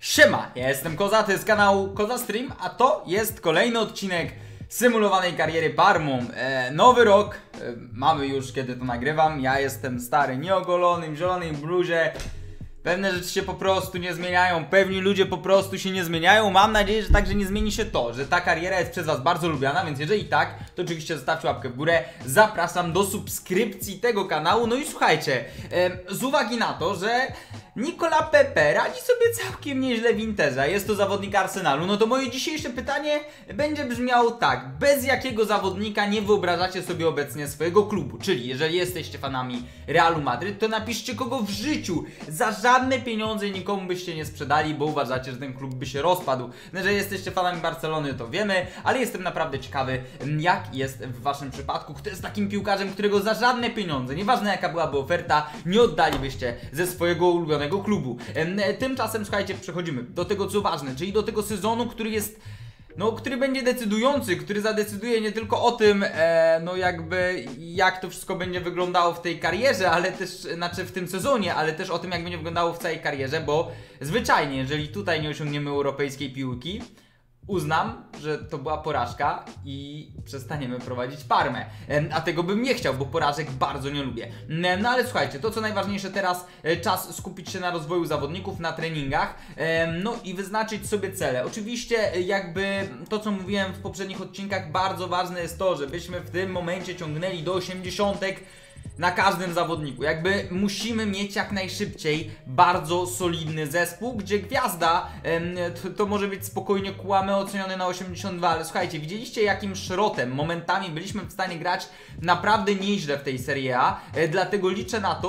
Siema, ja jestem Koza, to jest kanał Koza Stream, a to jest kolejny odcinek symulowanej kariery Parmą. Nowy rok, mamy już kiedy to nagrywam, ja jestem stary, nieogolony, w zielonej bluzie. Pewne rzeczy się po prostu nie zmieniają, pewni ludzie po prostu się nie zmieniają. Mam nadzieję, że także nie zmieni się to, że ta kariera jest przez was bardzo lubiana, więc jeżeli tak, to oczywiście zostawcie łapkę w górę. Zapraszam do subskrypcji tego kanału. No i słuchajcie, z uwagi na to, że Nicolas Pepe radzi sobie całkiem nieźle w Interze, jest to zawodnik Arsenalu, no to moje dzisiejsze pytanie będzie brzmiało tak: bez jakiego zawodnika nie wyobrażacie sobie obecnie swojego klubu? Czyli jeżeli jesteście fanami Realu Madryt, to napiszcie, kogo w życiu za żadne pieniądze nikomu byście nie sprzedali, bo uważacie, że ten klub by się rozpadł. No, jeżeli jesteście fanami Barcelony, to wiemy, ale jestem naprawdę ciekawy, jak jest w waszym przypadku. Kto jest takim piłkarzem, którego za żadne pieniądze, nieważne jaka byłaby oferta, nie oddalibyście ze swojego ulubionego klubu. Tymczasem, słuchajcie, przechodzimy do tego, co ważne, czyli do tego sezonu, który jest, no, który będzie decydujący, który zadecyduje nie tylko o tym, no jakby, jak to wszystko będzie wyglądało w tej karierze, ale też, znaczy w tym sezonie, ale też o tym, jak będzie wyglądało w całej karierze, bo zwyczajnie, jeżeli tutaj nie osiągniemy europejskiej piłki, uznam, że to była porażka i przestaniemy prowadzić Parmę. A tego bym nie chciał, bo porażek bardzo nie lubię. No ale słuchajcie, to co najważniejsze teraz, czas skupić się na rozwoju zawodników, na treningach, no i wyznaczyć sobie cele. Oczywiście jakby to, co mówiłem w poprzednich odcinkach, bardzo ważne jest to, żebyśmy w tym momencie ciągnęli do 80 na każdym zawodniku. Jakby musimy mieć jak najszybciej bardzo solidny zespół, gdzie gwiazda to może być spokojnie Kłamy oceniony na 82, ale słuchajcie, widzieliście jakim szrotem momentami byliśmy w stanie grać naprawdę nieźle w tej Serie A, dlatego liczę na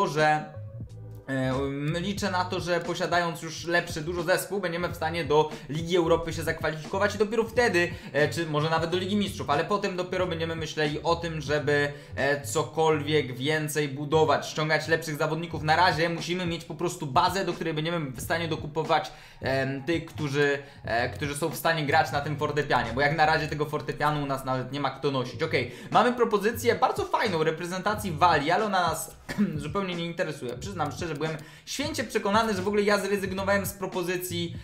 to, że posiadając już lepszy dużo zespół, będziemy w stanie do Ligi Europy się zakwalifikować i dopiero wtedy, czy może nawet do Ligi Mistrzów, ale potem dopiero będziemy myśleli o tym, żeby cokolwiek więcej budować, ściągać lepszych zawodników. Na razie musimy mieć po prostu bazę, do której będziemy w stanie dokupować tych, którzy są w stanie grać na tym fortepianie, bo jak na razie tego fortepianu u nas nawet nie ma kto nosić. Okej, mamy propozycję bardzo fajną reprezentacji Walii, ale ona nas zupełnie nie interesuje. Przyznam szczerze, byłem święcie przekonany, że w ogóle ja zrezygnowałem z propozycji,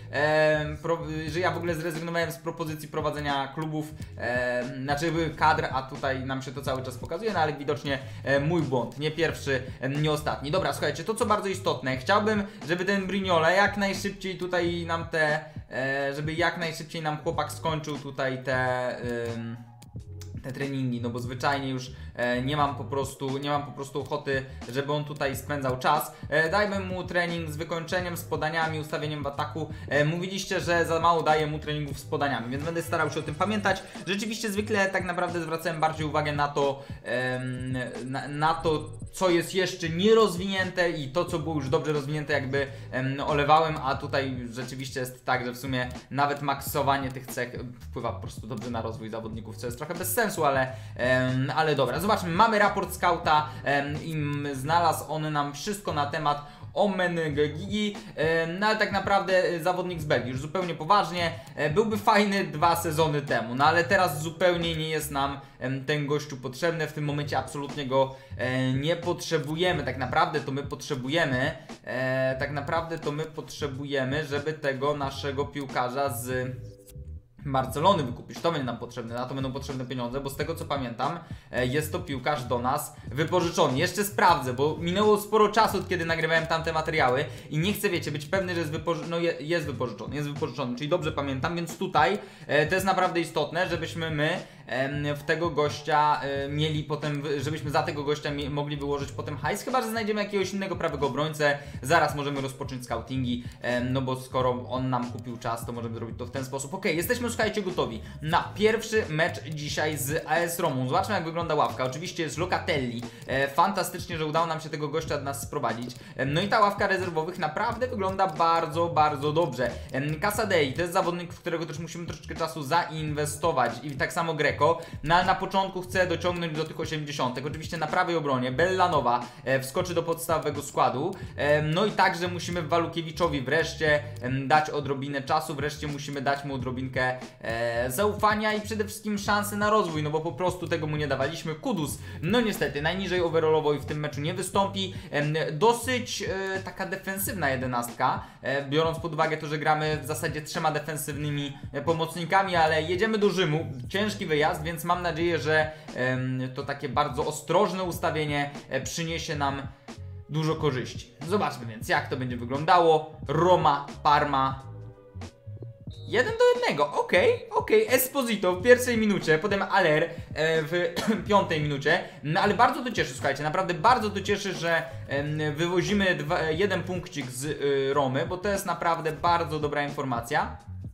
prowadzenia klubów, znaczy kadr, a tutaj nam się to cały czas pokazuje, no ale widocznie mój błąd, nie pierwszy, nie ostatni. Dobra, słuchajcie, to co bardzo istotne, chciałbym, żeby ten Brignola jak najszybciej tutaj nam żeby jak najszybciej nam chłopak skończył tutaj te treningi, no bo zwyczajnie już nie mam po prostu ochoty, żeby on tutaj spędzał czas. Dajmy mu trening z wykończeniem, z podaniami, ustawieniem w ataku. Mówiliście, że za mało daję mu treningów z podaniami, więc będę starał się o tym pamiętać. Rzeczywiście zwykle tak naprawdę zwracałem bardziej uwagę na to, co jest jeszcze nierozwinięte i to, co było już dobrze rozwinięte, jakby olewałem, a tutaj rzeczywiście jest tak, że w sumie nawet maksowanie tych cech wpływa po prostu dobrze na rozwój zawodników, co jest trochę bez sensu, ale dobra. Zobaczmy, mamy raport scouta i znalazł on nam wszystko na temat Omengegi, no ale tak naprawdę zawodnik z Belgii, już zupełnie poważnie, byłby fajny 2 sezony temu, no ale teraz zupełnie nie jest nam ten gościu potrzebny, w tym momencie absolutnie go nie potrzebujemy, tak naprawdę to my potrzebujemy, żeby tego naszego piłkarza z Barcelony wykupić. To będzie nam potrzebne, na to będą potrzebne pieniądze, bo z tego co pamiętam, jest to piłkarz do nas wypożyczony. Jeszcze sprawdzę, bo minęło sporo czasu, od kiedy nagrywałem tamte materiały i nie chcę, wiecie, być pewny, że jest wypożyczony, czyli dobrze pamiętam, więc tutaj to jest naprawdę istotne, żebyśmy my w tego gościa mieli potem, żebyśmy za tego gościa mogli wyłożyć potem hajs, chyba że znajdziemy jakiegoś innego prawego obrońcę, zaraz możemy rozpocząć scoutingi, no bo skoro on nam kupił czas, to możemy zrobić to w ten sposób. Okej, jesteśmy, słuchajcie, gotowi na pierwszy mecz dzisiaj z AS Romą. Zobaczmy, jak wygląda ławka. Oczywiście jest Locatelli, fantastycznie, że udało nam się tego gościa do nas sprowadzić, no i ta ławka rezerwowych naprawdę wygląda bardzo, bardzo dobrze. Casadei to jest zawodnik, w którego też musimy troszeczkę czasu zainwestować i tak samo Grek. Dzeko, no ale na początku chcę dociągnąć do tych 80. Oczywiście na prawej obronie Bellanowa wskoczy do podstawowego składu, no i także musimy Walukiewiczowi wreszcie dać odrobinę czasu, wreszcie musimy dać mu odrobinkę zaufania i przede wszystkim szansę na rozwój, no bo po prostu tego mu nie dawaliśmy. Kudus, no niestety najniżej overallowo i w tym meczu nie wystąpi. Dosyć taka defensywna jedenastka, biorąc pod uwagę to, że gramy w zasadzie 3 defensywnymi pomocnikami, ale jedziemy do Rzymu, ciężki wyjazd, więc mam nadzieję, że to takie bardzo ostrożne ustawienie przyniesie nam dużo korzyści. Zobaczmy więc, jak to będzie wyglądało. Roma, Parma 1-1, okej, Esposito w pierwszej minucie, potem Aller w 5 minucie, no ale bardzo to cieszy, słuchajcie, naprawdę bardzo to cieszy, że wywozimy jeden punkcik z Romy, bo to jest naprawdę bardzo dobra informacja.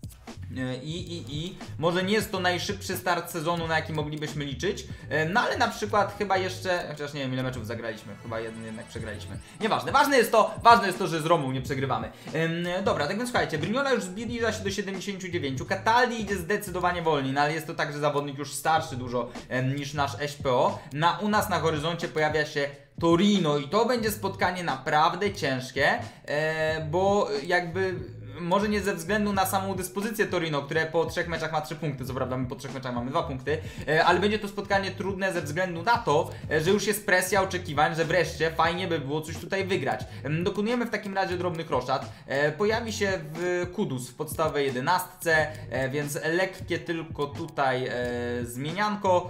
Może nie jest to najszybszy start sezonu, na jaki moglibyśmy liczyć, no ale na przykład chyba jeszcze, chociaż nie wiem ile meczów zagraliśmy, chyba jeden jednak przegraliśmy. Nieważne, ważne jest to, że z Romą nie przegrywamy. Dobra, tak więc słuchajcie, Brignola już zbliża się do 79, Cataldi idzie zdecydowanie wolniej, no ale jest to także zawodnik już starszy dużo niż nasz SPO. U nas na horyzoncie pojawia się Torino i to będzie spotkanie naprawdę ciężkie, bo jakby może nie ze względu na samą dyspozycję Torino, które po 3 meczach ma 3 punkty, co prawda my po 3 meczach mamy 2 punkty, ale będzie to spotkanie trudne ze względu na to, że już jest presja oczekiwań, że wreszcie fajnie by było coś tutaj wygrać. Dokonujemy w takim razie drobnych roszad. Pojawi się w Kudus w podstawowej 11, więc lekkie tylko tutaj zmienianko,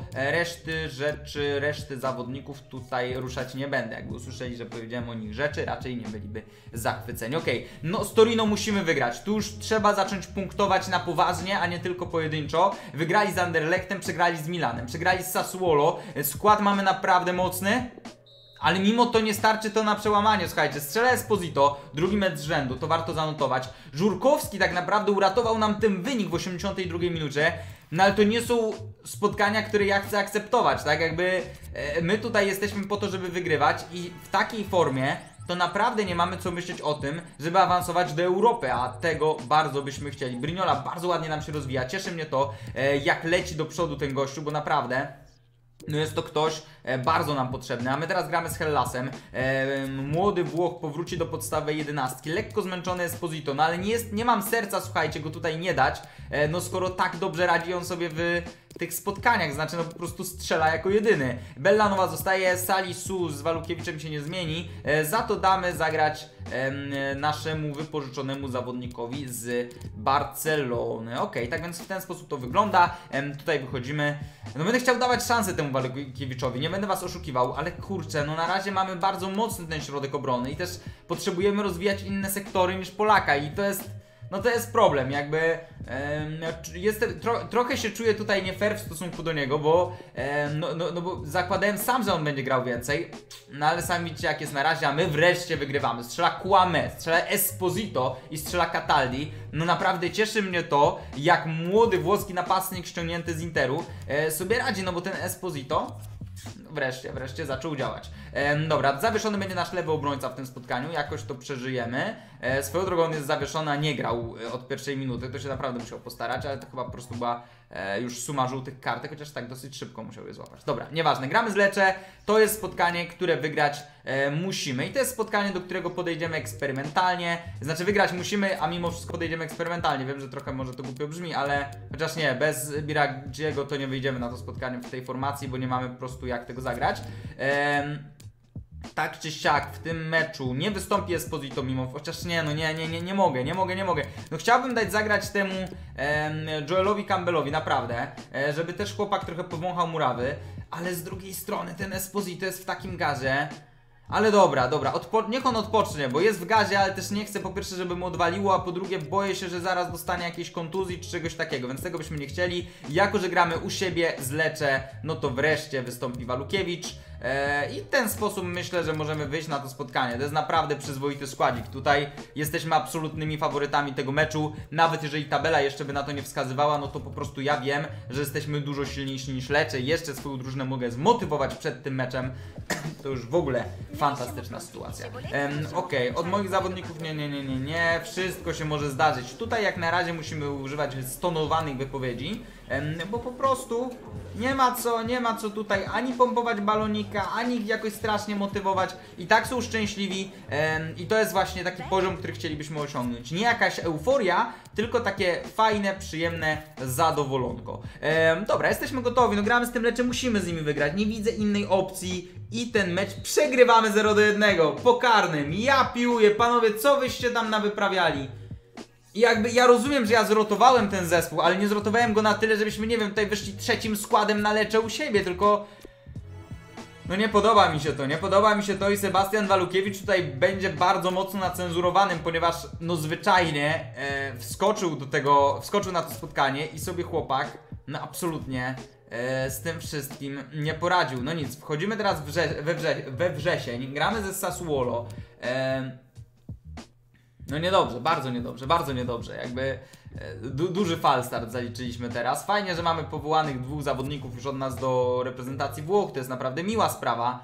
reszty zawodników tutaj ruszać nie będę. Jakby usłyszeli, że powiedziałem o nich rzeczy, raczej nie byliby zachwyceni. Okej, no z Torino musimy wygrać. Tu już trzeba zacząć punktować na poważnie, a nie tylko pojedynczo. Wygrali z Anderlechtem, przegrali z Milanem, przegrali z Sassuolo. Skład mamy naprawdę mocny, ale mimo to nie starczy to na przełamanie. Słuchajcie, strzela Esposito, drugi mecz z rzędu, to warto zanotować. Żurkowski tak naprawdę uratował nam ten wynik w 82 minucie. No ale to nie są spotkania, które ja chcę akceptować, tak? Jakby my tutaj jesteśmy po to, żeby wygrywać i w takiej formie to naprawdę nie mamy co myśleć o tym, żeby awansować do Europy, a tego bardzo byśmy chcieli. Brignola bardzo ładnie nam się rozwija, cieszy mnie to, jak leci do przodu ten gościu, bo naprawdę no jest to ktoś bardzo nam potrzebny, a my teraz gramy z Hellasem. Młody Włoch powróci do podstawy 11, lekko zmęczony Esposito, no ale nie mam serca, słuchajcie, go tutaj nie dać, no skoro tak dobrze radzi on sobie w tych spotkaniach, znaczy no po prostu strzela jako jedyny. Bellanowa zostaje, Salisu z Walukiewiczem się nie zmieni, za to damy zagrać naszemu wypożyczonemu zawodnikowi z Barcelony. Okej, tak więc w ten sposób to wygląda. Tutaj wychodzimy. No będę chciał dawać szansę temu Walukiewiczowi, nie będę was oszukiwał, ale kurczę, no na razie mamy bardzo mocny ten środek obrony i też potrzebujemy rozwijać inne sektory niż Polaka i to jest... No to jest problem, jakby trochę się czuję tutaj nie fair w stosunku do niego, bo bo zakładałem sam, że on będzie grał więcej, no ale sami widzicie jak jest na razie, a my wreszcie wygrywamy. Strzela Kouamé, strzela Esposito i strzela Cataldi. No naprawdę cieszy mnie to, jak młody włoski napastnik ściągnięty z Interu sobie radzi, no bo ten Esposito wreszcie zaczął działać. Dobra, zawieszony będzie nasz lewy obrońca w tym spotkaniu, jakoś to przeżyjemy. Swoją drogą on jest zawieszony, a nie grał od pierwszej minuty, to się naprawdę musiał postarać, ale to chyba po prostu była już suma żółtych kartek, chociaż tak dosyć szybko musiał je złapać. Dobra, nieważne, gramy z Lecce, to jest spotkanie, które wygrać musimy i to jest spotkanie, do którego podejdziemy eksperymentalnie, znaczy wygrać musimy, a mimo wszystko podejdziemy eksperymentalnie. Wiem, że trochę może to głupio brzmi, ale chociaż nie, bez Biragiego to nie wyjdziemy na to spotkanie w tej formacji, bo nie mamy po prostu jak tego zagrać. Tak czy siak w tym meczu nie wystąpi Esposito mimo, chociaż nie, no nie mogę. No chciałbym dać zagrać temu Joelowi Campbellowi, naprawdę, żeby też chłopak trochę powąchał murawy, ale z drugiej strony ten Esposito jest w takim gazie. Ale dobra, niech on odpocznie, bo jest w gazie, ale też nie chcę po pierwsze, żeby mu odwaliło, a po drugie boję się, że zaraz dostanie jakiejś kontuzji czy czegoś takiego, więc tego byśmy nie chcieli. Jako że gramy u siebie z Lecce, no to wreszcie wystąpi Walukiewicz. I w ten sposób myślę, że możemy wyjść na to spotkanie. To jest naprawdę przyzwoity składzik. Tutaj jesteśmy absolutnymi faworytami tego meczu. Nawet jeżeli tabela jeszcze by na to nie wskazywała, no to po prostu ja wiem, że jesteśmy dużo silniejsi niż Lecce. Jeszcze swoją drużynę mogę zmotywować przed tym meczem. To już w ogóle fantastyczna sytuacja. Okej, od moich zawodników nie. Wszystko się może zdarzyć. Tutaj jak na razie musimy używać stonowanych wypowiedzi, bo po prostu nie ma co tutaj ani pompować balonika, ani ich jakoś strasznie motywować. I tak są szczęśliwi i to jest właśnie taki poziom, który chcielibyśmy osiągnąć. Nie jakaś euforia, tylko takie fajne, przyjemne zadowolonko. Dobra, jesteśmy gotowi, no gramy z tym Lecce, musimy z nimi wygrać. Nie widzę innej opcji i ten mecz przegrywamy 0-1 po karnym. Ja piłuję, panowie, co wyście tam nawyprawiali? I jakby ja rozumiem, że ja zrotowałem ten zespół, ale nie zrotowałem go na tyle, żebyśmy, nie wiem, tutaj wyszli trzecim składem na Lecce u siebie, tylko... No nie podoba mi się to i Sebastian Walukiewicz tutaj będzie bardzo mocno nacenzurowanym, ponieważ no zwyczajnie wskoczył na to spotkanie i sobie chłopak, no absolutnie z tym wszystkim nie poradził. No nic, wchodzimy teraz we wrzesień, gramy ze Sassuolo. No niedobrze, bardzo niedobrze, jakby duży falstart zaliczyliśmy teraz. Fajnie, że mamy powołanych 2 zawodników już od nas do reprezentacji Włoch, to jest naprawdę miła sprawa,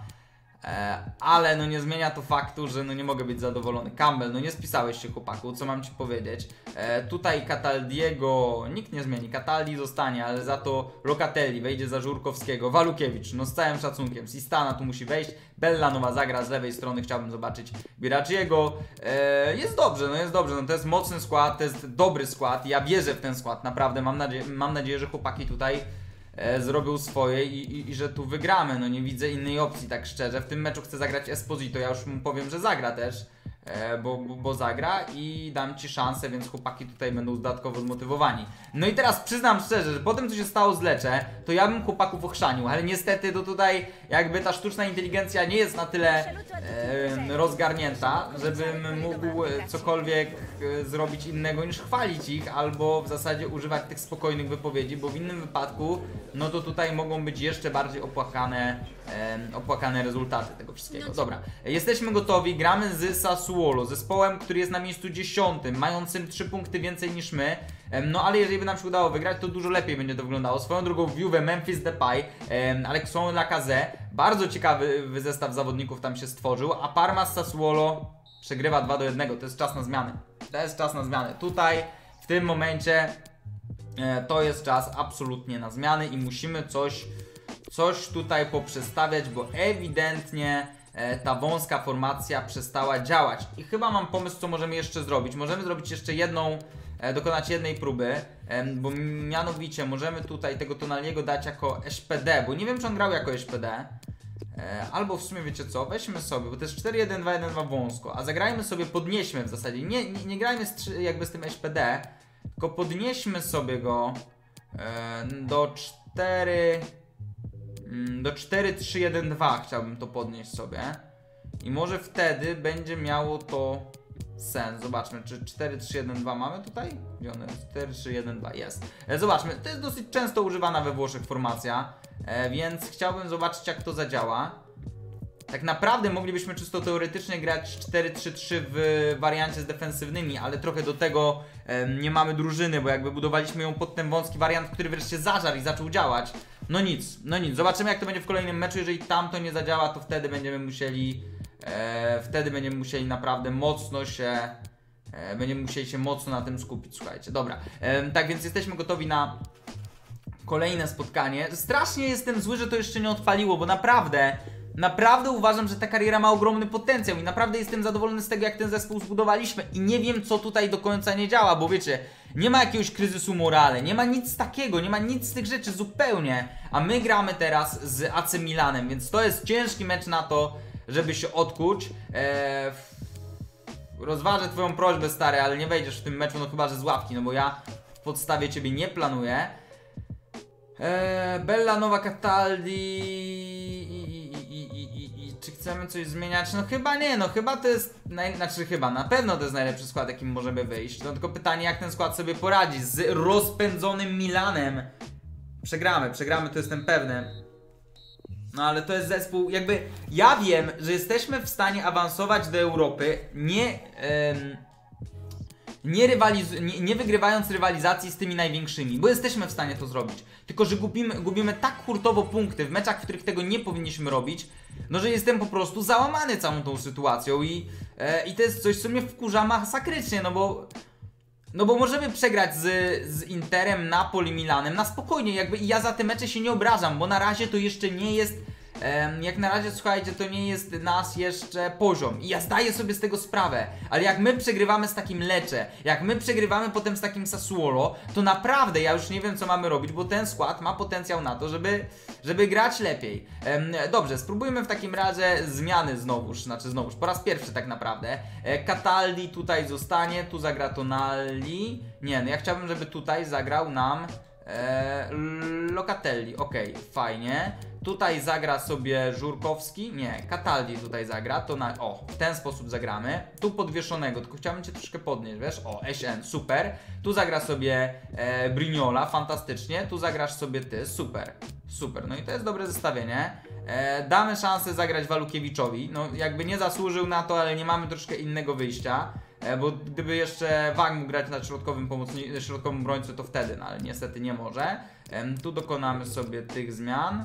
ale no nie zmienia to faktu, że no nie mogę być zadowolony. Campbell, no nie spisałeś się, chłopaku, co mam ci powiedzieć. Tutaj Cataldiego nikt nie zmieni, Cataldi zostanie, ale za to Locatelli wejdzie za Żurkowskiego, Walukiewicz, no z całym szacunkiem, Sistana tu musi wejść, Bellanowa zagra z lewej strony, chciałbym zobaczyć Biracciego. Jest dobrze, no to jest mocny skład, to jest dobry skład, ja wierzę w ten skład, naprawdę mam nadzieję, że chłopaki tutaj zrobił swoje i że tu wygramy. No nie widzę innej opcji, tak szczerze. W tym meczu chcę zagrać Esposito, ja już mu powiem, że zagra też, bo zagra i dam ci szansę, więc chłopaki tutaj będą dodatkowo zmotywowani. No i teraz przyznam szczerze, że po tym, co się stało z Lecce, to ja bym chłopaków ochrzanił, ale niestety to tutaj jakby ta sztuczna inteligencja nie jest na tyle rozgarnięta, żebym mógł cokolwiek zrobić innego niż chwalić ich, albo w zasadzie używać tych spokojnych wypowiedzi, bo w innym wypadku, no to tutaj mogą być jeszcze bardziej opłakane rezultaty tego wszystkiego. Dobra, jesteśmy gotowi, gramy z Sassuolo, zespołem, który jest na miejscu 10, mającym 3 punkty więcej niż my. No ale jeżeli by nam się udało wygrać, to dużo lepiej będzie to wyglądało. Swoją drugą w Juve Memphis Depay, Alexandre Lacazette, bardzo ciekawy zestaw zawodników tam się stworzył, a Parma z Sassuolo przegrywa 2-1, to jest czas na zmianę. Tutaj, w tym momencie, to jest czas absolutnie na zmiany i musimy coś tutaj poprzestawiać, bo ewidentnie ta wąska formacja przestała działać. I chyba mam pomysł, co możemy jeszcze zrobić. Możemy zrobić jeszcze dokonać jednej próby, bo mianowicie możemy tutaj tego Tonaliego dać jako SPD, bo nie wiem, czy on grał jako SPD. Albo w sumie wiecie co, weźmy sobie, bo to jest 4-1-2-1-2 wąsko, a zagrajmy sobie, podnieśmy w zasadzie, nie grajmy jakby z tym SPD, tylko podnieśmy sobie go do 4-3-1-2 chciałbym to podnieść sobie i może wtedy będzie miało to sens. Zobaczmy, czy 4-3-1-2 mamy tutaj? Gdzie one jest? 4-3-1-2 jest. Zobaczmy, to jest dosyć często używana we Włoszech formacja, więc chciałbym zobaczyć, jak to zadziała. Tak naprawdę moglibyśmy czysto teoretycznie grać 4-3-3 w wariancie z defensywnymi, ale trochę do tego nie mamy drużyny, bo jakby budowaliśmy ją pod ten wąski wariant, który wreszcie zażarł i zaczął działać. No nic. Zobaczymy, jak to będzie w kolejnym meczu. Jeżeli tam to nie zadziała, to wtedy będziemy musieli naprawdę mocno się na tym skupić, słuchajcie. Dobra, tak więc jesteśmy gotowi na kolejne spotkanie. Strasznie jestem zły, że to jeszcze nie odpaliło, bo naprawdę uważam, że ta kariera ma ogromny potencjał i naprawdę jestem zadowolony z tego, jak ten zespół zbudowaliśmy i nie wiem, co tutaj do końca nie działa, bo wiecie, nie ma jakiegoś kryzysu morale, nie ma nic takiego, nie ma nic z tych rzeczy zupełnie, a my gramy teraz z AC Milanem, więc to jest ciężki mecz na to, żeby się odkuć. Rozważę twoją prośbę, stary, ale nie wejdziesz w tym meczu, no chyba, że z ławki, no bo ja w podstawie ciebie nie planuję. Bellanowa, Cataldi czy chcemy coś zmieniać? No chyba nie, no chyba to jest, na pewno to jest najlepszy skład, jakim możemy wyjść. No tylko pytanie, jak ten skład sobie poradzi z rozpędzonym Milanem. Przegramy, to jestem pewny. No ale to jest zespół, jakby ja wiem, że jesteśmy w stanie awansować do Europy nie wygrywając rywalizacji z tymi największymi, bo jesteśmy w stanie to zrobić. Tylko że gubimy tak hurtowo punkty w meczach, w których tego nie powinniśmy robić, no że jestem po prostu załamany całą tą sytuacją i to jest coś, co mnie wkurza masakrycznie, no bo możemy przegrać z Interem, Napoli, Milanem na spokojnie, jakby i ja za te mecze się nie obrażam, bo na razie to jeszcze nie jest, jak na razie, słuchajcie, to nie jest nasz jeszcze poziom i ja zdaję sobie z tego sprawę, ale jak my przegrywamy z takim Lecce, jak my przegrywamy potem z takim Sassuolo, to naprawdę ja już nie wiem, co mamy robić, bo ten skład ma potencjał na to, żeby grać lepiej. Dobrze, spróbujmy w takim razie zmiany znowuż, po raz pierwszy tak naprawdę. Cataldi tutaj zostanie, tu zagra Tonali. Nie, no ja chciałbym, żeby tutaj zagrał nam Locatelli, okej, fajnie. Tutaj zagra sobie Żurkowski, nie, Cataldi tutaj zagra, w ten sposób zagramy. Tu podwieszonego, tylko chciałbym cię troszkę podnieść, wiesz, SN, super. Tu zagra sobie Brignola, fantastycznie, tu zagrasz sobie ty, super, no i to jest dobre zestawienie. Damy szansę zagrać Walukiewiczowi, no jakby nie zasłużył na to, ale nie mamy troszkę innego wyjścia. Bo gdyby jeszcze Wang mógł grać na środkowym obrońcy, to wtedy, no ale niestety nie może. Tu dokonamy sobie tych zmian.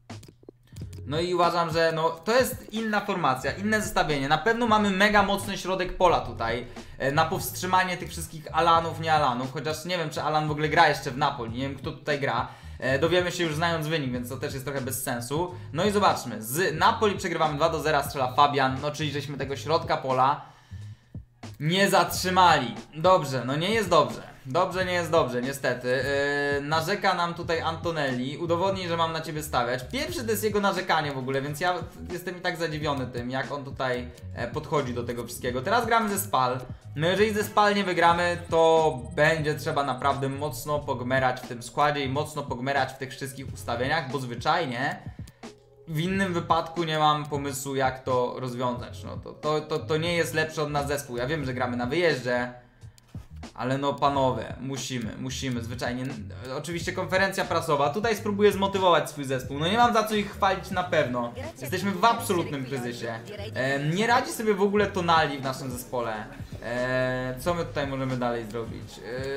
No i uważam, że no, to jest inna formacja, inne zestawienie. Na pewno mamy mega mocny środek pola tutaj na powstrzymanie tych wszystkich Alanów, nie Alanów. Chociaż nie wiem, czy Alan w ogóle gra jeszcze w Napoli, nie wiem, kto tutaj gra. Dowiemy się już znając wynik, więc to też jest trochę bez sensu. No i zobaczmy, z Napoli przegrywamy 2-0, strzela Fabian, no czyli żeśmy tego środka pola nie zatrzymali. Dobrze, no nie jest dobrze. Dobrze, nie jest dobrze, niestety. Narzeka nam tutaj Antonelli. Udowodnij, że mam na ciebie stawiać. Pierwszy to jest jego narzekanie w ogóle, więc ja jestem i tak zadziwiony tym, jak on tutaj podchodzi do tego wszystkiego. Teraz gramy ze Spal. No jeżeli ze Spal nie wygramy, to będzie trzeba naprawdę mocno pogmerać w tym składzie i mocno pogmerać w tych wszystkich ustawieniach, bo zwyczajnie w innym wypadku nie mam pomysłu, jak to rozwiązać. No to nie jest lepszy od nas zespół. Ja wiem, że gramy na wyjeździe, ale no panowie, musimy, zwyczajnie. Oczywiście konferencja prasowa, tutaj spróbuję zmotywować swój zespół. No nie mam za co ich chwalić na pewno. Jesteśmy w absolutnym kryzysie. Nie radzi sobie w ogóle Tonali w naszym zespole. Co my tutaj możemy dalej zrobić?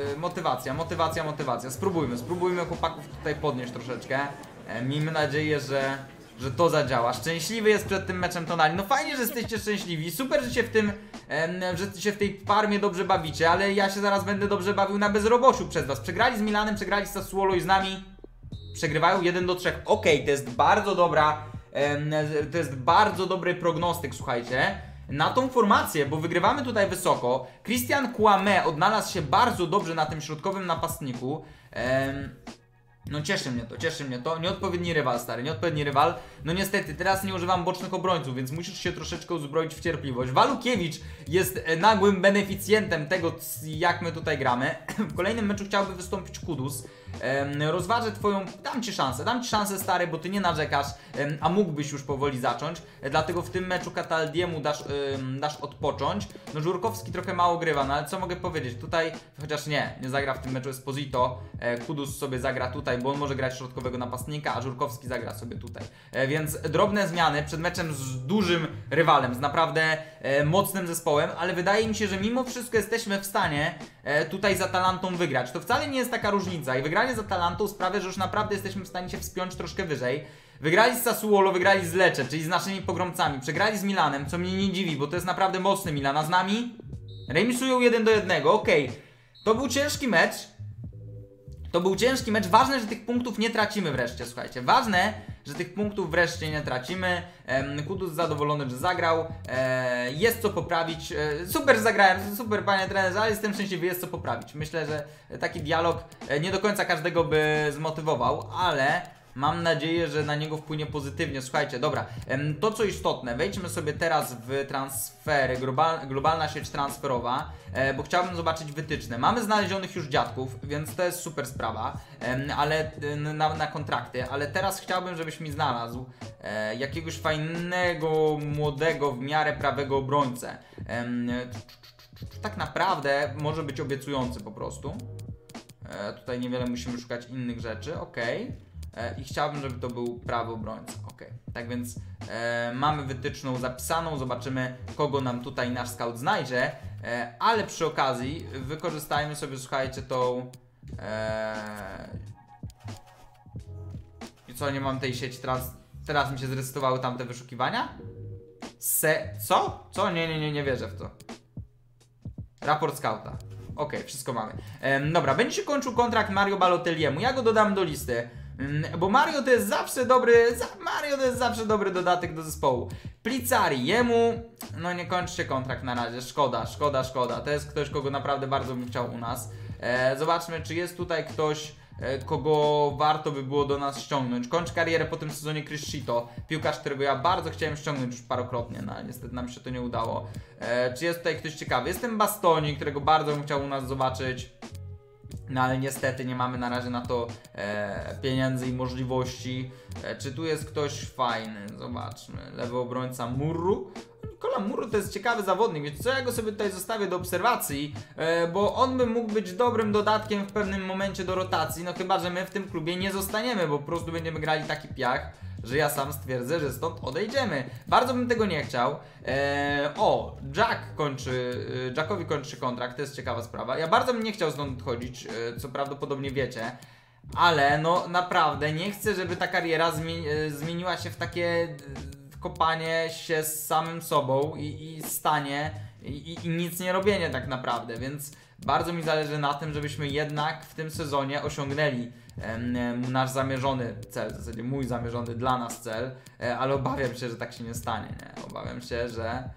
Motywacja. Spróbujmy chłopaków tutaj podnieść troszeczkę. Miejmy nadzieję, że to zadziała. Szczęśliwy jest przed tym meczem Tonali. No fajnie, że jesteście szczęśliwi. Super, że się w tej Parmie dobrze bawicie, ale ja się zaraz będę dobrze bawił na bezrobociu przez was. Przegrali z Milanem, przegrali z Sassuolo i z nami przegrywają 1-3. Okej, to jest bardzo dobra, to jest bardzo dobry prognostyk, słuchajcie, na tą formację, bo wygrywamy tutaj wysoko. Christian Kouamé odnalazł się bardzo dobrze na tym środkowym napastniku. No cieszy mnie to. Nieodpowiedni rywal, stary, nieodpowiedni rywal. No niestety, teraz nie używam bocznych obrońców, więc musisz się troszeczkę uzbroić w cierpliwość. Walukiewicz jest nagłym beneficjentem tego, jak my tutaj gramy. W kolejnym meczu chciałby wystąpić Kudus. Rozważę twoją... Dam ci szansę, stary, bo ty nie narzekasz, a mógłbyś już powoli zacząć. Dlatego w tym meczu Cataldiemu dasz odpocząć. No Żurkowski trochę mało grywa, no ale co mogę powiedzieć? Tutaj, chociaż nie zagra w tym meczu Esposito. Kudus sobie zagra tutaj, bo on może grać środkowego napastnika, a Żurkowski zagra sobie tutaj. Więc drobne zmiany przed meczem z dużym rywalem, z naprawdę mocnym zespołem, ale wydaje mi się, że mimo wszystko jesteśmy w stanie tutaj z Atalantą wygrać. To wcale nie jest taka różnica i wygranie z Atalantą sprawia, że już naprawdę jesteśmy w stanie się wspiąć troszkę wyżej. Wygrali z Sassuolo, wygrali z Lecce, czyli z naszymi pogromcami, przegrali z Milanem, co mnie nie dziwi, bo to jest naprawdę mocny Milan, a z nami remisują 1-1, okej. To był ciężki mecz. Ważne, że tych punktów nie tracimy wreszcie, słuchajcie. Ważne, że tych punktów wreszcie nie tracimy. Kudus zadowolony, że zagrał. Jest co poprawić. Super, że zagrałem, super, panie trenerze, ale jestem szczęśliwy, jest co poprawić. Myślę, że taki dialog nie do końca każdego by zmotywował, ale mam nadzieję, że na niego wpłynie pozytywnie. Słuchajcie, dobra, to co istotne, wejdźmy sobie teraz w transfery, globalna sieć transferowa, bo chciałbym zobaczyć wytyczne. Mamy znalezionych już dziadków, więc to jest super sprawa, ale na kontrakty, ale teraz chciałbym, żebyś mi znalazł jakiegoś fajnego, młodego, w miarę prawego obrońcę. Tak naprawdę może być obiecujący po prostu. Tutaj niewiele musimy szukać innych rzeczy, okej. i chciałbym, żeby to był prawy obrońca. Ok, tak więc mamy wytyczną zapisaną, zobaczymy, kogo nam tutaj nasz scout znajdzie, ale przy okazji wykorzystajmy sobie, słuchajcie, tą... I co, nie mam tej sieci, teraz mi się zresetowały tamte wyszukiwania? Co? Co? Nie wierzę w to. Raport scouta. Ok, wszystko mamy. Dobra, będzie się kończył kontrakt Mario Balotelliemu. Ja go dodam do listy. Bo Mario to jest zawsze dobry dodatek do zespołu. Plicari, jemu no nie kończy się kontrakt na razie. Szkoda. To jest ktoś, kogo naprawdę bardzo bym chciał u nas. Zobaczmy, czy jest tutaj ktoś, kogo warto by było do nas ściągnąć. Kończy karierę po tym sezonie Criscito, piłkarz, którego ja bardzo chciałem ściągnąć już parokrotnie, no ale niestety nam się to nie udało. Czy jest tutaj ktoś ciekawy? Jestem Bastoni, którego bardzo bym chciał u nas zobaczyć. No ale niestety nie mamy na razie na to pieniędzy i możliwości. Czy tu jest ktoś fajny? Zobaczmy. Lewy obrońca Murru. Nikola Murru to jest ciekawy zawodnik, więc co, ja go sobie tutaj zostawię do obserwacji, bo on by mógł być dobrym dodatkiem w pewnym momencie do rotacji, no chyba, że my w tym klubie nie zostaniemy, bo po prostu będziemy grali taki piach, że ja sam stwierdzę, że stąd odejdziemy. Bardzo bym tego nie chciał. Jackowi kończy kontrakt, to jest ciekawa sprawa. Ja bardzo bym nie chciał stąd odchodzić, co prawdopodobnie wiecie. Ale no naprawdę nie chcę, żeby ta kariera zmieniła się w takie kopanie się z samym sobą i stanie i nic nie robienie tak naprawdę, więc bardzo mi zależy na tym, żebyśmy jednak w tym sezonie osiągnęli nasz zamierzony cel, w zasadzie mój zamierzony dla nas cel, ale obawiam się, że tak się nie stanie, nie? Obawiam się, że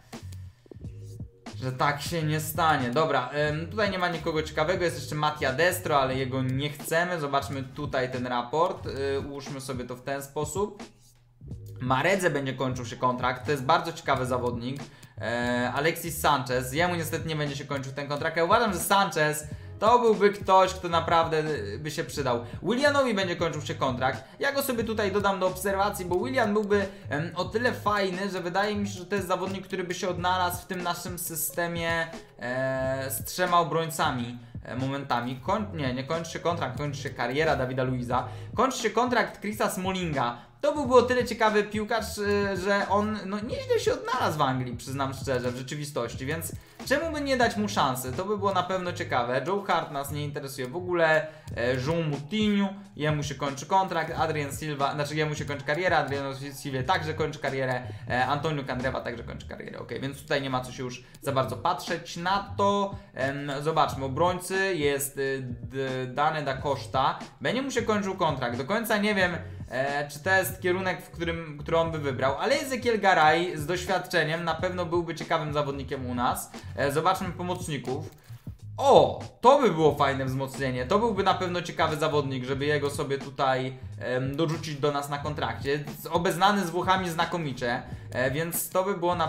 tak się nie stanie. Dobra, tutaj nie ma nikogo ciekawego, jest jeszcze Mattia Destro, ale jego nie chcemy. Zobaczmy tutaj ten raport, ułóżmy sobie to w ten sposób. Maredze będzie kończył się kontrakt, to jest bardzo ciekawy zawodnik. Alexis Sanchez, jemu niestety nie będzie się kończył ten kontrakt. Ja uważam, że Sanchez to byłby ktoś, kto naprawdę by się przydał. Willianowi będzie kończył się kontrakt. Ja go sobie tutaj dodam do obserwacji, bo Willian byłby o tyle fajny, że wydaje mi się, że to jest zawodnik, który by się odnalazł w tym naszym systemie z 3 obrońcami momentami. Nie kończy się kontrakt, kończy się kariera Davida Luiza. Kończy się kontrakt Chrisa Smallinga. To byłby o tyle ciekawy piłkarz, że on no, nieźle się odnalazł w Anglii, przyznam szczerze, w rzeczywistości, więc czemu by nie dać mu szansy? To by było na pewno ciekawe. Joe Hart nas nie interesuje w ogóle, João Moutinho, jemu się kończy kontrakt, Adrien Silva, znaczy jemu się kończy kariera, Adriano Silva także kończy karierę, Antonio Candreva także kończy karierę, ok, więc tutaj nie ma co się już za bardzo patrzeć na to. Zobaczmy, obrońcy jest Dane da Costa, będzie mu się kończył kontrakt, do końca nie wiem, czy to jest kierunek, który on by wybrał, ale Ezekiel Garay z doświadczeniem na pewno byłby ciekawym zawodnikiem u nas. Zobaczmy pomocników. To by było fajne wzmocnienie, to byłby na pewno ciekawy zawodnik, żeby jego sobie tutaj dorzucić do nas na kontrakcie. Obeznany z Włochami znakomicie, więc to by było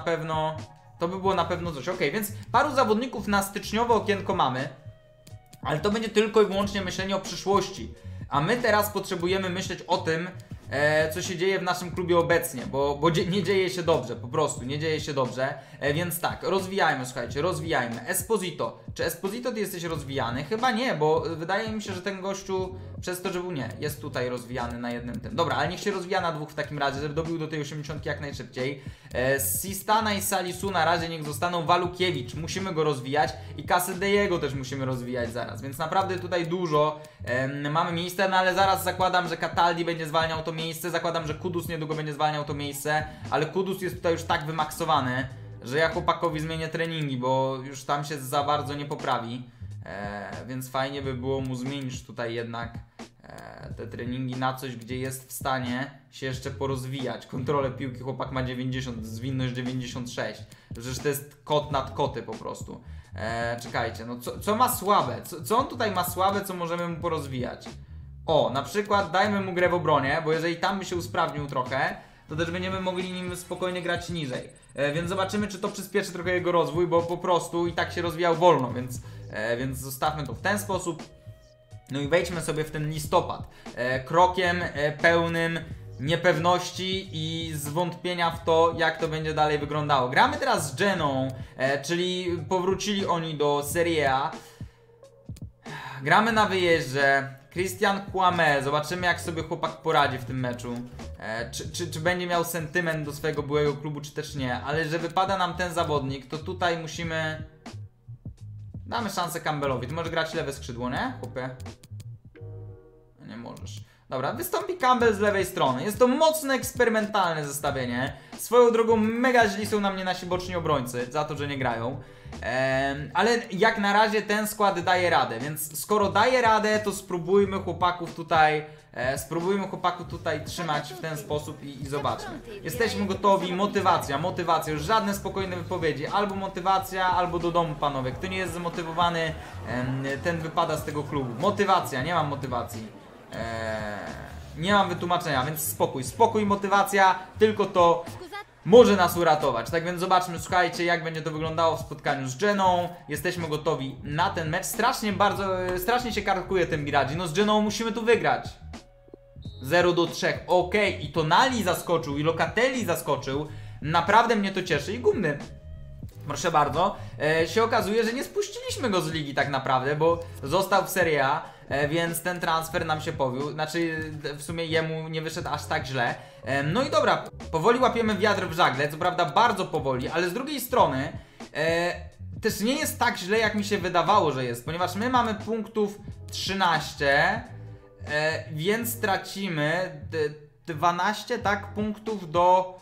na pewno coś. Ok, więc paru zawodników na styczniowe okienko mamy, ale to będzie tylko i wyłącznie myślenie o przyszłości. A my teraz potrzebujemy myśleć o tym, co się dzieje w naszym klubie obecnie, bo nie dzieje się dobrze, po prostu nie dzieje się dobrze, więc tak, rozwijajmy, słuchajcie, rozwijajmy. Esposito, czy Esposito ty jesteś rozwijany? Chyba nie, bo wydaje mi się, że ten gościu przez to, że był jest tutaj rozwijany na jednym tym. Dobra, ale niech się rozwija na 2 w takim razie, żeby dobił do tej 80 jak najszybciej. Sistana i Salisu na razie niech zostaną. Walukiewicz, musimy go rozwijać i Casadejego też musimy rozwijać zaraz, więc naprawdę tutaj dużo mamy miejsca, no ale zaraz zakładam, że Cataldi będzie zwalniał to miejsce, zakładam, że Kudus niedługo będzie zwalniał to miejsce, ale Kudus jest tutaj już tak wymaksowany, że ja chłopakowi zmienię treningi, bo już tam się za bardzo nie poprawi, więc fajnie by było mu zmienić tutaj jednak te treningi na coś, gdzie jest w stanie się jeszcze porozwijać. Kontrolę piłki chłopak ma 90, zwinność 96, przecież to jest kot nad koty po prostu. Czekajcie, no co ma słabe? Co on tutaj ma słabe, co możemy mu porozwijać? Na przykład dajmy mu grę w obronie, bo jeżeli tam by się usprawnił trochę, to też będziemy mogli nim spokojnie grać niżej. Więc zobaczymy, czy to przyspieszy trochę jego rozwój, bo po prostu i tak się rozwijał wolno, więc zostawmy to w ten sposób. No i wejdźmy sobie w ten listopad. Krokiem pełnym niepewności i zwątpienia w to, jak to będzie dalej wyglądało. Gramy teraz z Geną, czyli powrócili oni do Serie A. Gramy na wyjeździe. Christian Kouamé, zobaczymy jak sobie chłopak poradzi w tym meczu. Czy będzie miał sentyment do swojego byłego klubu, czy też nie. Ale że wypada nam ten zawodnik, to tutaj musimy... Damy szansę Campbellowi. Ty możesz grać lewe skrzydło, nie, chłopie? Nie możesz. Dobra, wystąpi Campbell z lewej strony. Jest to mocno eksperymentalne zestawienie. Swoją drogą mega źli są na mnie nasi boczni obrońcy za to, że nie grają. Ale jak na razie ten skład daje radę, więc skoro daje radę, to spróbujmy chłopaków tutaj trzymać w ten sposób i zobaczmy. Jesteśmy gotowi, motywacja, już żadne spokojne wypowiedzi, albo motywacja, albo do domu, panowie. Kto nie jest zmotywowany, ten wypada z tego klubu. Motywacja, nie mam motywacji. Nie mam wytłumaczenia, więc spokój, motywacja, tylko to może nas uratować. Tak więc zobaczmy, słuchajcie, jak będzie to wyglądało w spotkaniu z Geną. Jesteśmy gotowi na ten mecz. Strasznie się kartkuje ten Biraggi. No z Geną musimy tu wygrać. 0-3. Okej, i Tonali zaskoczył, i Locatelli zaskoczył. Naprawdę mnie to cieszy i gumny. Proszę bardzo, się okazuje, że nie spuściliśmy go z ligi tak naprawdę, bo został w Serie A, więc ten transfer nam się powiódł. Znaczy, w sumie jemu nie wyszedł aż tak źle. No i dobra, powoli łapiemy wiatr w żagle, co prawda bardzo powoli, ale z drugiej strony też nie jest tak źle, jak mi się wydawało, że jest, ponieważ my mamy punktów 13, więc tracimy 12, tak, punktów do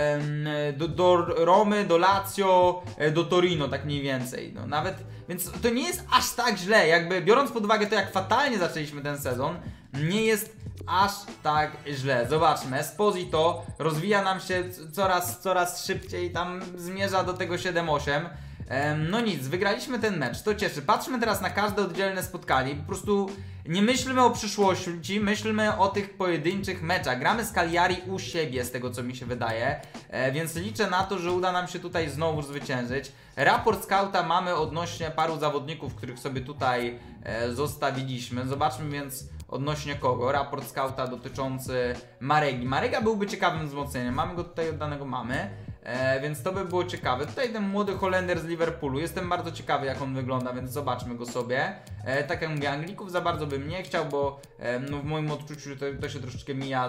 Romy, do Lazio, do Torino, tak mniej więcej. No nawet, więc to nie jest aż tak źle, jakby biorąc pod uwagę to, jak fatalnie zaczęliśmy ten sezon, nie jest aż tak źle. Zobaczmy, Esposito rozwija nam się coraz szybciej, tam zmierza do tego 7-8. No nic, wygraliśmy ten mecz, to cieszy. Patrzmy teraz na każde oddzielne spotkanie. Po prostu nie myślmy o przyszłości, myślmy o tych pojedynczych meczach. Gramy z Cagliari u siebie, z tego co mi się wydaje, więc liczę na to, że uda nam się tutaj znowu zwyciężyć. Raport scouta mamy odnośnie paru zawodników, których sobie tutaj zostawiliśmy. Zobaczmy więc odnośnie kogo. Raport scouta dotyczący Maregi. Marega byłby ciekawym wzmocnieniem, mamy go tutaj oddanego, więc to by było ciekawe. Tutaj ten młody Holender z Liverpoolu. Jestem bardzo ciekawy, jak on wygląda, więc zobaczmy go sobie. Tak jak mówię, Anglików za bardzo bym nie chciał, bo no w moim odczuciu to się troszeczkę mija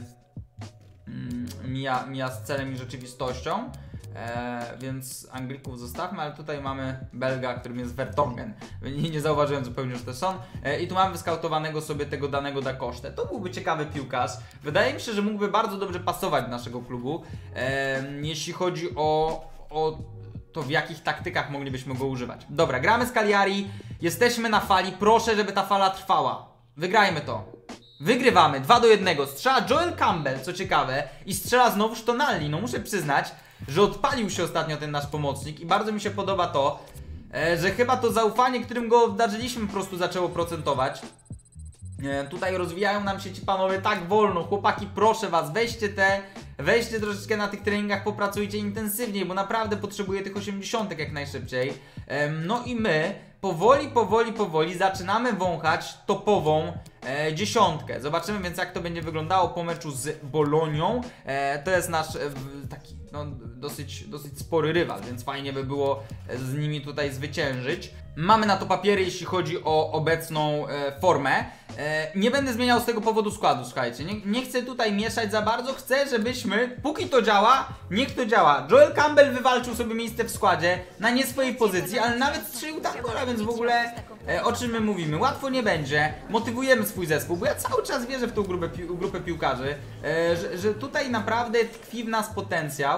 z celem i rzeczywistością. Więc Anglików zostawmy, ale tutaj mamy Belga, którym jest Vertonghen. Nie zauważyłem zupełnie, że to są. I tu mamy wyskautowanego sobie tego danego Da Costa. To byłby ciekawy piłkarz. Wydaje mi się, że mógłby bardzo dobrze pasować do naszego klubu, jeśli chodzi o to, w jakich taktykach moglibyśmy go używać. Dobra, gramy z Cagliari, jesteśmy na fali, proszę, żeby ta fala trwała. Wygrajmy to. Wygrywamy, 2-1. Strzela Joel Campbell, co ciekawe, i strzela znowuż Tonali. No muszę przyznać, że odpalił się ostatnio ten nasz pomocnik i bardzo mi się podoba to, że chyba to zaufanie, którym go obdarzyliśmy, po prostu zaczęło procentować. Tutaj rozwijają nam się ci panowie tak wolno. Chłopaki, proszę was, weźcie troszeczkę na tych treningach, popracujcie intensywniej, bo naprawdę potrzebuję tych 80 jak najszybciej. No i my powoli zaczynamy wąchać topową dziesiątkę. Zobaczymy więc, jak to będzie wyglądało po meczu z Bolonią. To jest nasz taki no, dosyć spory rywal, więc fajnie by było z nimi tutaj zwyciężyć. Mamy na to papiery, jeśli chodzi o obecną formę. Nie będę zmieniał z tego powodu składu, słuchajcie. Nie chcę tutaj mieszać za bardzo. Chcę, żebyśmy, póki to działa, niech to działa. Joel Campbell wywalczył sobie miejsce w składzie na nie swojej pozycji, ale nawet strzelił tam gola, więc w ogóle o czym my mówimy? Łatwo nie będzie. Motywujemy swój zespół, bo ja cały czas wierzę w tą grupę piłkarzy, że tutaj naprawdę tkwi w nas potencjał,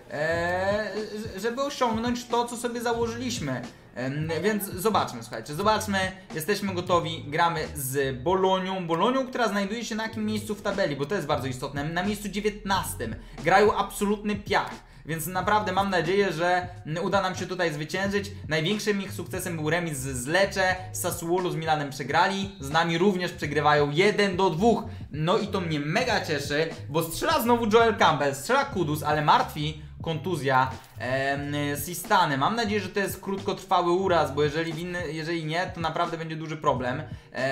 żeby osiągnąć to, co sobie założyliśmy. Więc zobaczmy, słuchajcie, jesteśmy gotowi, gramy z Bolonią, która znajduje się na jakim miejscu w tabeli, bo to jest bardzo istotne, na miejscu 19, grają absolutny piach. Więc naprawdę mam nadzieję, że uda nam się tutaj zwyciężyć. Największym ich sukcesem był remis z Lecce, z Sassuolo z Milanem przegrali, z nami również przegrywają 1-2. No i to mnie mega cieszy, bo strzela znowu Joel Campbell, strzela Kudus, ale martwi kontuzja Sistany. Mam nadzieję, że to jest krótkotrwały uraz, bo jeżeli nie, to naprawdę będzie duży problem.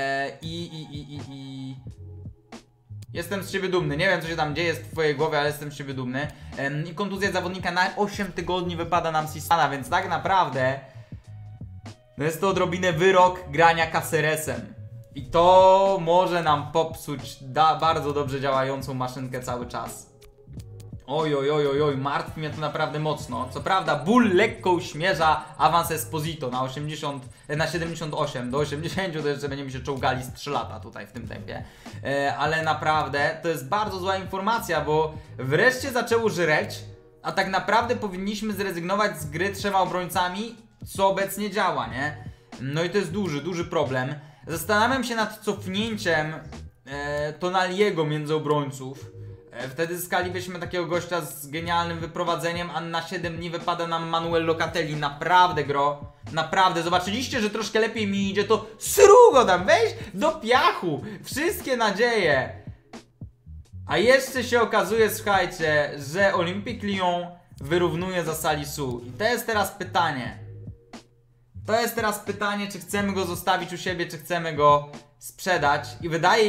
Jestem z siebie dumny. Nie wiem, co się tam dzieje w twojej głowie, ale jestem z siebie dumny. I kontuzja zawodnika na 8 tygodni wypada nam Sistana, więc tak naprawdę No jest to odrobinę wyrok grania Caceresem. I to może nam popsuć bardzo dobrze działającą maszynkę cały czas. Oj, oj, oj, oj, oj, martwi mnie to naprawdę mocno. Co prawda ból lekko uśmierza awans Esposito na 80, na 78, do 80 to jeszcze będziemy się czołgali z 3 lata tutaj w tym tempie. Ale naprawdę to jest bardzo zła informacja, bo wreszcie zaczęło żreć, a tak naprawdę powinniśmy zrezygnować z gry 3 obrońcami, co obecnie działa, nie? No i to jest duży problem. Zastanawiam się nad cofnięciem Tonaliego między obrońców. Wtedy zyskalibyśmy takiego gościa z genialnym wyprowadzeniem, a na 7 dni wypada nam Manuel Locatelli. Naprawdę, gro. Naprawdę. Zobaczyliście, że troszkę lepiej mi idzie, to srugo tam, weź do piachu. Wszystkie nadzieje. A jeszcze się okazuje, słuchajcie, że Olympique Lyon wyrównuje za Salisu. I to jest teraz pytanie. To jest teraz pytanie, czy chcemy go zostawić u siebie, czy chcemy go sprzedać. I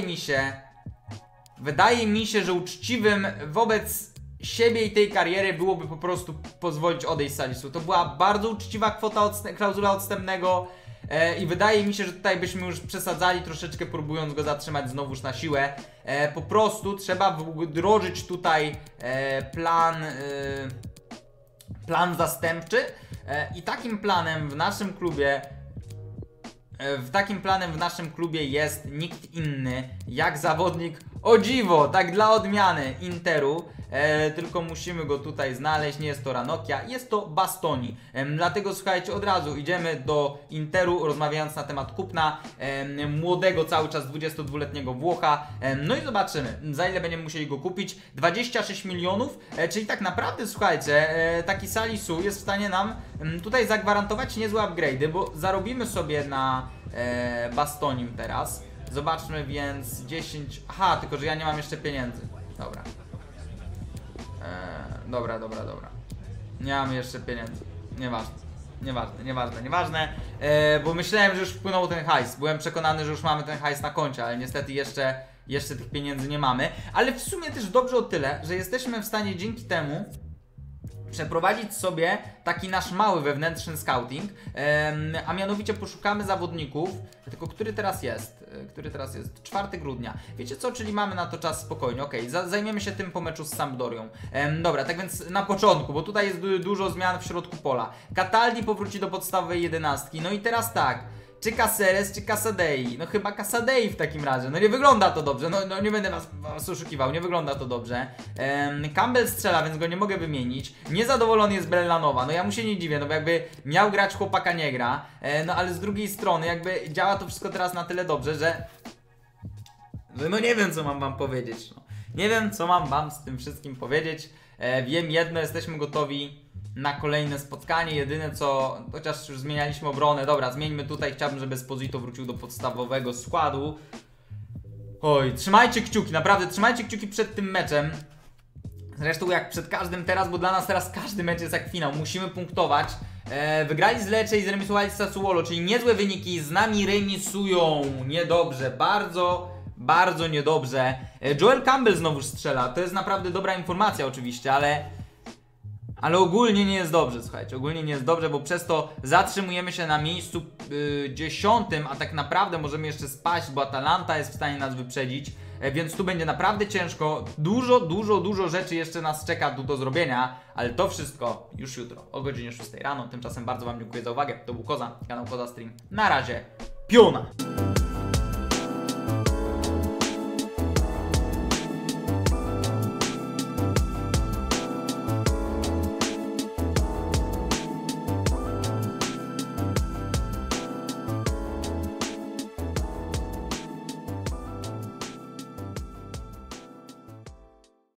wydaje mi się, że uczciwym wobec siebie i tej kariery byłoby po prostu pozwolić odejść Salisu. To była bardzo uczciwa kwota, klauzula odstępnego i wydaje mi się, że tutaj byśmy już przesadzali troszeczkę, próbując go zatrzymać znowuż na siłę. Po prostu trzeba wdrożyć tutaj plan zastępczy i takim planem w naszym klubie jest nikt inny jak zawodnik, o dziwo, tak dla odmiany, Interu. Tylko musimy go tutaj znaleźć, nie jest to Ranocchia, jest to Bastoni. Dlatego słuchajcie, od razu idziemy do Interu, rozmawiając na temat kupna młodego cały czas 22-letniego Włocha. No i zobaczymy, za ile będziemy musieli go kupić. 26 milionów, czyli tak naprawdę, słuchajcie, taki Salisu jest w stanie nam tutaj zagwarantować niezłe upgrade'y, bo zarobimy sobie na Bastonim teraz. Zobaczmy więc 10... Aha, tylko że ja nie mam jeszcze pieniędzy. Dobra. Dobra. Nie mam jeszcze pieniędzy. Nieważne. Bo myślałem, że już wpłynął ten hajs. Byłem przekonany, że już mamy ten hajs na koncie, ale niestety jeszcze tych pieniędzy nie mamy. Ale w sumie też dobrze o tyle, że jesteśmy w stanie dzięki temu przeprowadzić sobie taki nasz mały wewnętrzny scouting, a mianowicie poszukamy zawodników, tylko który teraz jest? 4 grudnia. Wiecie co, czyli mamy na to czas spokojnie, okej, zajmiemy się tym po meczu z Sampdorią. Dobra, tak więc na początku, bo tutaj jest dużo zmian w środku pola. Cataldi powróci do podstawowej 11, no i teraz tak. Czy Caceres, czy Casadei? No chyba Casadei w takim razie. No nie wygląda to dobrze, no nie będę was oszukiwał, nie wygląda to dobrze. Campbell strzela, więc go nie mogę wymienić. Niezadowolony jest Bellanowa, no ja mu się nie dziwię, no bo jakby miał grać, chłopaka nie gra. No ale z drugiej strony jakby działa to wszystko teraz na tyle dobrze, że no nie wiem, co mam wam powiedzieć. No. Nie wiem, co mam wam z tym wszystkim powiedzieć. Wiem jedno, jesteśmy gotowi na kolejne spotkanie. Jedyne co, chociaż już zmienialiśmy obronę. Dobra, zmieńmy tutaj, chciałbym, żeby Esposito wrócił do podstawowego składu. Oj, trzymajcie kciuki, naprawdę trzymajcie kciuki przed tym meczem. Zresztą jak przed każdym teraz, bo dla nas teraz każdy mecz jest jak finał. Musimy punktować. Wygrali z Lecce i zremisowali z Sassuolo, czyli niezłe wyniki, z nami remisują. Niedobrze, bardzo niedobrze. Joel Campbell znowu strzela, to jest naprawdę dobra informacja oczywiście, ale ogólnie nie jest dobrze, słuchajcie, ogólnie nie jest dobrze, bo przez to zatrzymujemy się na miejscu 10, a tak naprawdę możemy jeszcze spaść, bo Atalanta jest w stanie nas wyprzedzić, więc tu będzie naprawdę ciężko, dużo rzeczy jeszcze nas czeka tu do zrobienia, ale to wszystko już jutro o godzinie 6 rano, tymczasem bardzo wam dziękuję za uwagę, to był Koza, kanał Koza Stream, na razie, piona!